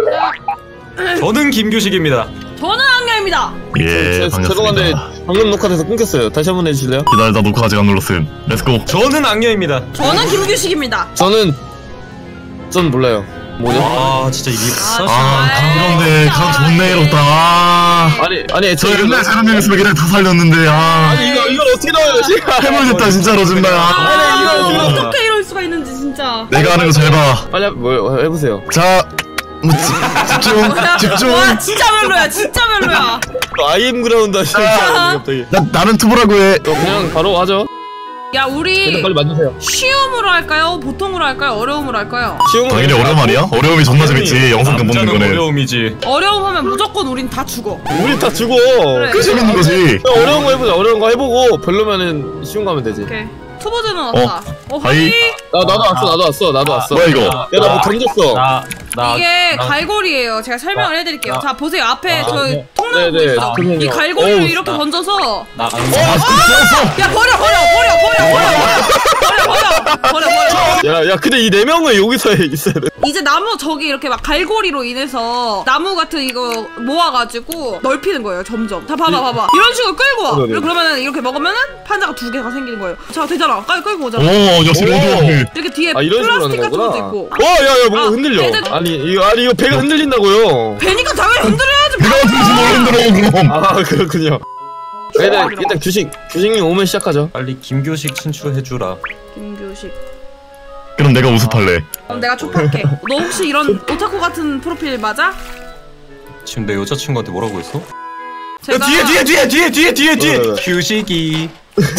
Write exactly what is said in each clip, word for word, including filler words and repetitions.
저는 김규식입니다. 저는 악녀입니다. 예, 제, 죄송한데 방금 녹화돼서 끊겼어요. 다시 한번 해주실래요? 기다리다 녹화 아직 안 눌렀음. 렛츠고. 저는 악녀입니다. 저는 김규식입니다. 저는 전 몰라요. 뭐죠? 아 진짜 이게 아, 그런데 강 존나 해롭다. 아, 아니 아니 저 저 옛날 사람이었으면 그냥 다 살렸는데. 아, 아니 이거 이거 어떻게 나와요 지금? 해물됐다 진짜로 정말. 아, 아, 이거 이거 이거 어떻게 이럴 수가 있는지 진짜. 내가 하는 거 잘 봐. 빨리 뭐 해보세요. 자, 뭐, 지, 집중, 집중. 와 진짜 별로야 진짜 별로야. 아이엠 그라운드 하시니까 갑자기. 나 나는 투보라고 해. 어, 그냥 바로 하죠. 야 우리 빨리 만드세요. 쉬움으로 할까요? 보통으로 할까요? 어려움으로 할까요? 쉬운 거 당연히 어려움 아니야? 어려움이 존나 재밌지. 영상 금 먹는 남자는 거는. 어려움이지. 어려움 하면 무조건 우린 다 죽어. 우리 다 죽어. 그 재밌는 거지. 그냥 어려운 거 해보자. 어려운 거 해보고 별로면은 쉬운 거 하면 되지. 오케이. 투보드는 왔다. 어, 하이. 하이. 나 나도 왔어. 나도 왔어. 나도 왔어. 뭐야 이거? 야 나 뭐 던졌어. 나, 나, 이게 나, 갈고리예요. 제가 설명을 나, 해드릴게요. 나, 자 보세요. 앞에 나, 저 네. 통나무 네네. 있죠? 그럼요. 이 갈고리를 어우, 이렇게 나. 던져서 나, 아, 진짜 야 버려 버려 버려 버려 버려 버려 버려 버려 버려. 야, 야, 근데 이 네 명은 여기서 있어야 돼. 이제 나무 저기 이렇게 막 갈고리로 인해서 나무 같은 이거 모아가지고 넓히는 거예요. 점점. 자 봐봐 봐봐. 이런 식으로 끌고 와. 어, 네네. 그러면은 이렇게 먹으면은 판자가 두 개가 생기는 거예요. 자 되잖아. 깔 끌고 오잖아. 오, 역시 오. 모두. 이렇게 뒤에 아, 이런 식으로 플라스틱 하는 같은 것도 거구나. 있고. 와, 야, 야, 뭔가 아, 흔들려. 애들- 아니, 이거, 아니, 이거 배가 흔들린다고요. 배니까 당연히 흔들어야지. 내가 어떻게 힘들어 그럼. 아, 그렇군요. 일단, 일단 규식, 규식님 오면 시작하죠. 빨리 김규식 친추해주라. 김규식. 그럼 내가 우습할래. 그럼 내가 촉할게. 너 혹시 이런 오타쿠 같은 프로필 맞아? 지금 내 여자친구한테 뭐라고 했어? 제가 야, 뒤에 뒤에 뒤에 뒤에 뒤에 뒤에 뒤에 어, 어. 규식이.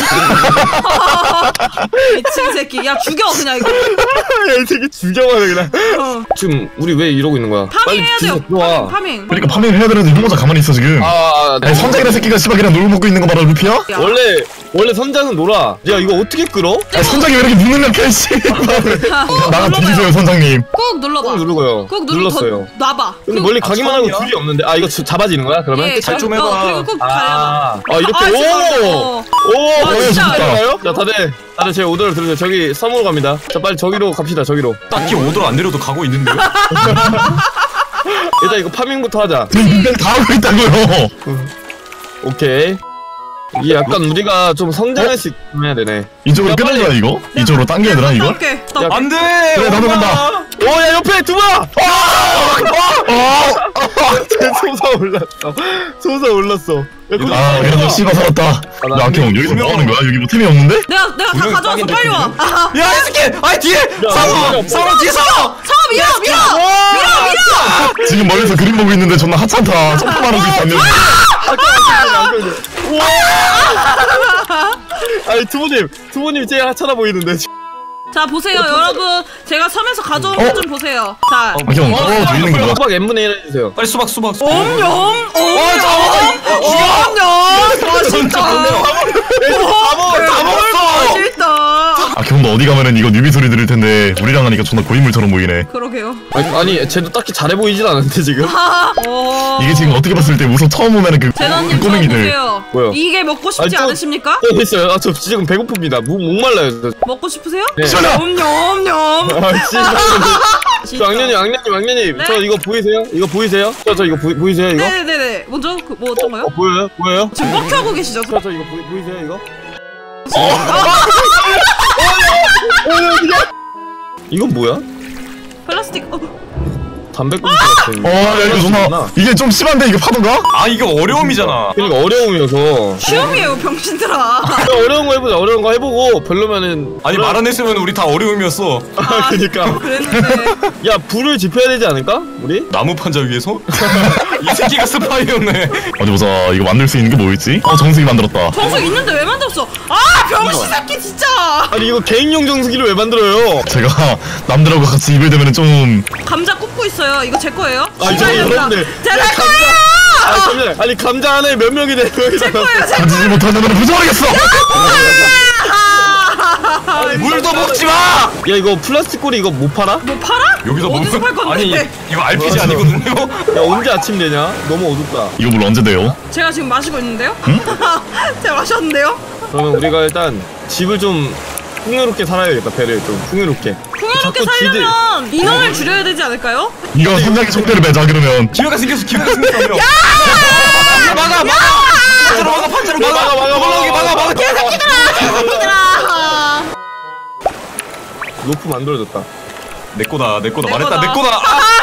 미친 새끼. 야 죽여 그냥 이거. 야, 이 새끼 죽여봐요, 그냥. 어. 지금, 우리 왜 이러고 있는 거야? 파밍해야 돼요. 규식 들어와. 파밍. 파밍. 그러니까 파밍을 해야 되는데 형 혼자 가만히 있어 지금. 아, 아, 아니 선장이라 새끼가 씨발 그냥 놀고 먹고 있는 거 봐라 루피야? 야. 원래, 원래 선장은 놀아. 야, 이거 어떻게 끌어? 아니 선장이 왜 이렇게 묵는 거야 씨. 나가 뒤지세요 선장님. 꾹 눌러봐. 꾹 누르고요. 꾹 눌러 눌렀어요. 더 놔봐. 근데 꾹. 멀리 가기만 하고 처음이야? 둘이 없는데. 아, 이거 주- 잡아지는 거야, 그러면? 예, 잘 좀 어, 해봐. 그리고 꾹 잘해봐. 아, 아, 이렇게, 아, 진짜. 오! 어. 오, 아, 어, 진짜. 진짜요? 자, 다들, 다들 제 오더를 들으세요. 저기 섬으로 갑니다. 자, 빨리 저기로 갑시다, 저기로. 딱히 오더를 안 내려도 가고 있는데요? 일단 이거 파밍부터 하자. 지금 인간 다 하고 있다고요. 오케이. 이게 약간 우리가 좀 성장할 수 있게 해야 되네. 이쪽으로 야, 끊는 빨리. 거야 이거? 이쪽으로 당겨야 되나 이거? 오케이. 야, 안 돼! 그래, 나도 엄마! 간다. 오, 야, 옆에 두마! 솟아 올랐어. 솟아 올랐어. 야, 거기 아 그래도 두마. 씨발 살았다. 야 악형 여기서 뭐 하는 거야? 여기 뭐 틈이 없는데? 내가 내가 다 분명히 가져왔어. 딱인데, 빨리 와. 그게? 아, 야, 이 새끼! 아이, 뒤에! 상어! 야, 상어 뒤에 상어! 상어 밀어 밀어 밀어 밀어. 지금 멀리서 그림 보고 있는데 존나 하찮다. 점프만 하고 있어 안 돼. 아니, 두모님, 두모님 제일 하찮아 보이는데. 자 보세요 여러분. 제가 섬에서 가져온 어? 거 좀 보세요. 자. 악형 어 들리는 거 봐. 수박 엠분의 일 해주세요. 빨리 수박, 수박, 수박. 엄냠 엄냠 엄냠 맛있다. 다 먹어, 다 먹었어! 맛있다. 악형 너 어디 가면은 이거 뉴비 소리 들을 텐데 우리랑 하니까 존나 고인물처럼 보이네. 그러게요. 아니, 아니, 쟤도 딱히 잘해 보이진 않은데, 지금. 어. 이게 지금 어떻게 봤을 때 우선 처음 오면은 그, 그 재난님 저 꼬맹이들. 보세요. 뭐요? 이게 먹고 싶지 아니, 저- 않으십니까? 어, 있어요. 아, 저 지금 배고픕니다. 목, 목말라요. 저. 먹고 싶으세요? 네. 엄냠 엄냠. 아, 씨. 저 악년님, 악년님, 악년님. 네? 저 이거 보이세요? 이거 보이세요? 저, 저 이거 보이, 보이세요, 이거? 네네네. 먼저 그, 뭐 어떤 거요? 어, 보여요? 보여요? 지금 뻑하고 계시죠? 저, 저 이거 보이, 보이세요, 이거? 이건 뭐야? 플라스틱. 어. 담배꽁초 같은. 어, 야, 이거 존나 이게 좀 심한데 이거 파도가? 아, 이게 어려움이잖아. 그러니까 어려움이어서. 시험이에요 병신들아. 그냥 어려운 거 해보자. 어려운 거 해보고 별로면은. 아니, 말 안 했으면 우리 다 어려움이었어. 아, 그니까. 그랬는데. 야, 불을 지펴야 되지 않을까? 우리? 나무 판자 위에서? 이 새끼가 스파이였네. 어디 보자. 이거 만들 수 있는 게 뭐 있지? 어 정수기 만들었다. 정수 있는데 왜 만들었어? 아 병신 새끼 진짜. 아니, 이거 개인용 정수기를 왜 만들어요? 제가 남들하고 같이 입을 대면은 좀 감자 굽고 있어요. 이거 제 거예요? 아, 저 씨발, 여러분들. 제가 야, 제 감자. 거예요. 아니, 잠시만요. 아니, 감자 하나에 몇 명이 돼? 제 거예요. 제 가지지 못하는 건 부숴버리겠어. 물도 먹지 마! 야, 이거 플라스틱 꼬리 이거 못 팔아? 뭐 팔아? 여기서 어디서 팔 건데? 아니, 이거 알피지 아니거든요? 야, 언제 아침 되냐? 너무 어둡다. 이거 물 언제 돼요? 제가 지금 마시고 있는데요? 제가 마셨는데요? 그러면 우리가 일단 집을 좀 풍요롭게 살아야겠다. 배를 좀 풍요롭게. 풍요롭게 평화롭게 자꾸 지들- 살려면 인원을 줄여야 되지 않을까요? 이거 선장의 총대를 매자 그러면. 기회가 생겼어. 기회가 생겼어. 야! 막아 막아. 판자로 막아 판자로 막아 막아 막아 막아 막아 막아. 얘들아. 로프 만들어졌다. 내 거다 내 거다 내 말했다 내 거다. 거다.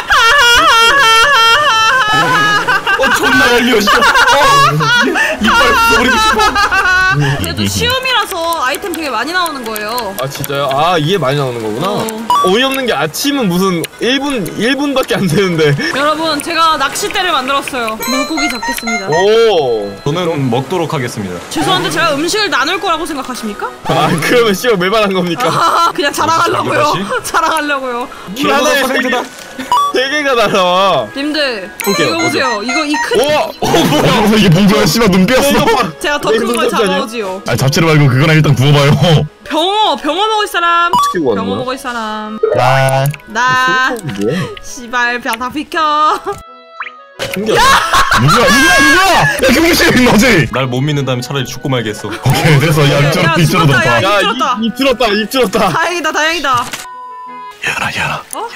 아! 어 존나 열려 씨. 어. 이빨 부숴버리고 싶어. 그래도 시험이라서 아이템 되게 많이 나오는 거예요. 아 진짜요? 아 이게 많이 나오는 거구나. 어. 어이없는 게 아침은 무슨 일 분 일 분밖에 안 되는데. 여러분 제가 낚싯대를 만들었어요. 물고기 잡겠습니다. 오. 저는 먹도록 하겠습니다. 죄송한데 제가 음식을 나눌 거라고 생각하십니까? 아 그러면 씨발 매발한 겁니까? 아, 그냥 자랑하려고요. 자기가 자랑하려고요. 길어서 하나에 세 퍼센트다. 세 개가 날아와. 님들 볼게요, 이거 보세요. 이거 이 큰 오. 어 뭐야 이게 뭔 씨발 눈 뺐어. 제가 더 큰 걸 냉동석이 아니야? 잡아오지요. 아 잡채를 말고 그거나 일단 구워봐요. 병어 병어 먹을 사람. 어떻게 구하는 병어 거야? 먹을 사람. 나. 나. 뭐야? 씨발 다 비켜. 신기하다. 누구야 누구야 누구야? 야 김규식 너지? 날 못 믿는다면 차라리 죽고 말겠어. 오케이 됐어. 야 야, 이쪽 이쪽으로 죽었다, 덮어. 야. 야, 입 들었다. 입, 입 들었다, 입 들었다. 다행이다 다행이다. 야라 야라. 어?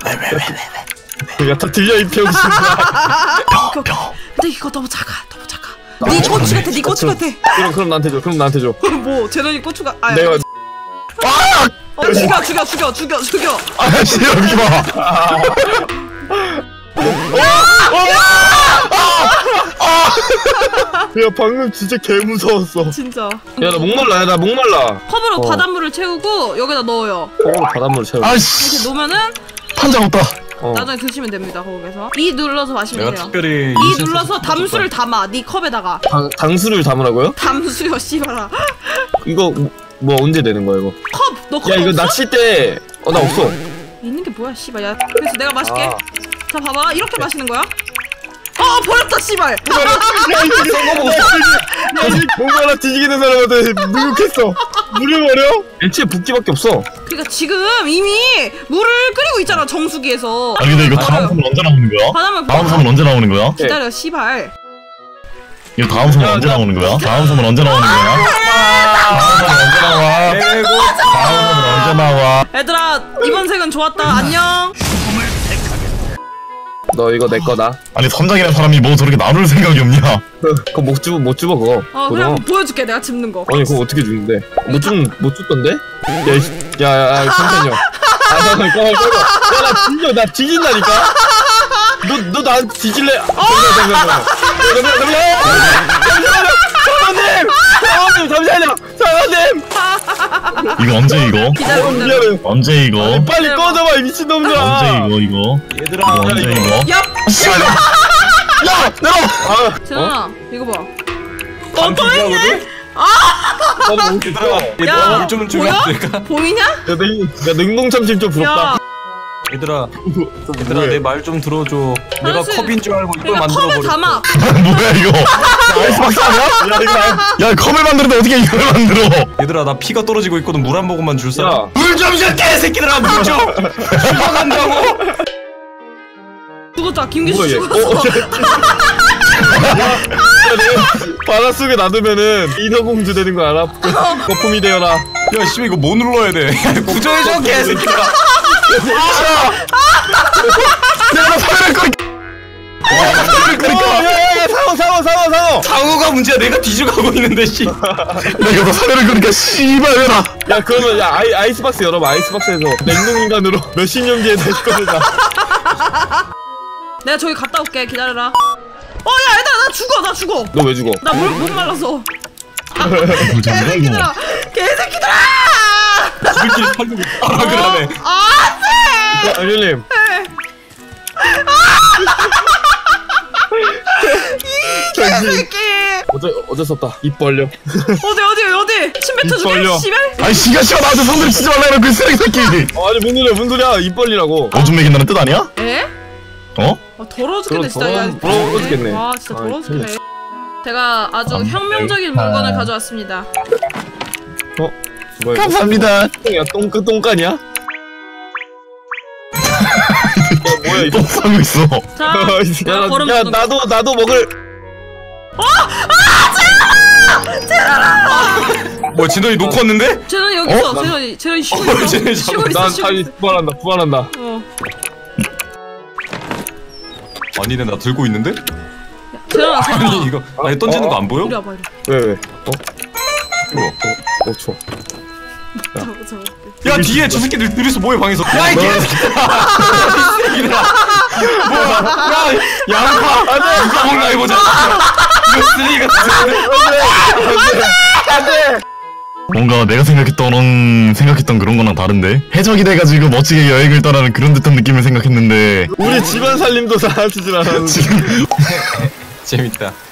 야, 다 들려, 이 병신아. 병 병. 근데 이거 너무 작아 너무 작아. 네 고추 같아 네 고추 같아. 그럼, 그럼 나한테 줘, 그럼 나한테 줘. 뭐 제노니 고추가. 아, 내가. 아! 어 죽여 죽여 죽여 죽여 죽여. 아 씨 여기 봐. 야, 방금 진짜 개 무서웠어. 진짜. 야, 나 목말라, 야, 나 목말라. 컵으로 어. 바닷물을 채우고 여기다 넣어요. 어, 바닷물 채워. 이렇게 아씨 놓으면은 판장 없다. 어. 나중에 드시면 됩니다. 거기서 이 눌러서 마시면 내가 돼요. 특별히 이 눌러서 담수를 담아. 네 컵에다가. 당, 당수를 담으라고요? 담수요 씨발아. 이거, 뭐, 뭐 언제 되는 거야, 이거? 컵! 너 컵 야, 이거 없어? 낚싯대. 어, 나 없어. 있는 게 뭐야 씨발. 야 그래서 내가 마실게. 아. 자 봐봐 이렇게 마시는 거야. 아 버렸다 씨발. 야, 이거 썩어먹어. 야, 이 목말라 뒤지기는 사람한테 누룩했어. 물을 버려? 액체 붓기밖에 없어. 그러니까 지금 이미 물을 끓이고 있잖아 정수기에서. 아니 근데 이거 다음 선은 언제 나오는 거야? 바닷물 다음 선은 언제 나오는 거야? 기다려 씨발. 이거 다음 선은 야, 언제 나- 나오는 거야? 다음 선은 언제 나오는 거야? 다음 선은 언제 나와? 내고 다음 선은 언제 나와? 얘들아 이번 색은 좋았다. 안녕. 너 이거 내 거다. 아니 선장이라는 사람이 뭐 저렇게 나눌 생각이 없냐? 그거 못 집어, 못 집어, 그거. 어 그냥 보여줄게 내가 집는 거. 아니, 그거 어떻게 주는데? 못 줍, 못 줬던데? 야, 이- 야, 야, 야, 잠깐만요. 아, 잠깐만, 꺼, 꺼. 야, 나 뒤져, 나 뒤진다니까? 너, 너 나 뒤질래? 잠깐만, 잠깐만. 잠깐만, 잠깐만. 사장님! 사장님, 잠시만요! 사장님! 이거 언제 이거? 기다려 기다려. 미안해. 언제 이거? 빨리 꺼져봐, 이 미친놈들아! 언제 이거 이거? 얘들아 이거 언제 이거? 야 씨발! 야! 내가! 아, 재현아 이거 봐. 어? 또 있네? 나도 못 얘들아 줬어. 야 얘좀 보여? 주면 될까? 보이냐? 야, 냉, 야, 냉동참치 좀 부럽다. 야 얘들아 얘들아 뭐해? 내 말 좀 들어줘. 내가 사실- 컵인 줄 알고 이걸 그러니까 컵을 만들어버렸어. 담아. 뭐야 이거? 아이스박스 아니야? 야, 이거. 야 컵을 만드는데 어떻게 이걸 만들어? 얘들아 나 피가 떨어지고 있거든. 물 한 모금만 줄 사람. 야. 물좀 줄게 새끼들아 물 좀. 죽어간다고. 죽었다. 김규식 뭐야, 얘. 죽었어. 어, 야, 내가 바닷속에 놔두면은 인어공주 되는 거 알아? 거품이 되어라. 야 씨발 이거 뭐 눌러야 돼? 구조해줘 개새끼들아. 내가 너 사회를 끓. 어, 야, 야, 야, 상어, 상어, 상어, 상어. 상어가 문제야. 내가 뒤져가고 있는데 씨. 내가 너 사회를 끓니까 씨발 왜라? 야, 그러면 야 아이 아이스박스 열어봐. 아이스박스에서 냉동 인간으로 몇십 년 뒤에 다시 꺼내자. 내가 저기 갔다 올게. 기다려라. 어야 얘들아 나 죽어 나 죽어. 너 왜 죽어? 나 물 못 말라서. 이거 개새끼들아 개새끼들아. 우리끼리 살고 있다. 그러네. 안돼. 야, 알려님. 개새끼. 어제 어제 썼다. 입 벌려. 어디 어디 어디 침 뱉어주게 벌려. 씨발. 아니 씨가 씨가 나한테 손들 치지 말라 해놓고 이 쓰레기 새끼. 어, 아니 뭔 소리야? 뭔 소리야? 입 벌리라고. 오줌 먹인다는 뜻 아니야? 에? 어? 아, 더러워 죽겠네 진짜. 더러워- 야, 더러워 죽겠네. 와 진짜 더러워 아이, 죽겠네. 제가 아주 아, 혁명적인 아. 물건을 가져왔습니다. 어? 뭐야? 이거? 감사합니다. 똥이야? 똥, 그 똥간이야? 야, 뭐야 이거? 똥 싸고 있어. 자, 야, 내가 나, 걸음 야 주는 거. 나도 나도 먹을. 뭐 진원이 놓고 왔는데? 재현이 여기 있어. 재현이 재현이 쉬고 어, 있어. 재현이 쉬고 있어. 난 쉬고 다시 있어. 부활한다 부활한다. 어. 아니네 나 들고 있는데? 재현아 재현아. 아니 이거 아니 던지는 거 안 보여? 이리 와봐 이리. 왜 왜? 어? 뭐야? 어 좋아. 저거 저거. 야 뒤에 저 새끼들 둘이서 뭐해 방에서? 야이 개새끼들아! 뭐야? 야 양파! 안돼! 누가 먹나 해보자. 이거 쓰레기 같은 안돼. 뭔가 내가 생각했던 생각했던 그런 거랑 다른데 해적이 돼가지고 멋지게 여행을 떠나는 그런 듯한 느낌을 생각했는데 우리 집안 살림도 다 하시질 않았는데. 지금 재밌다.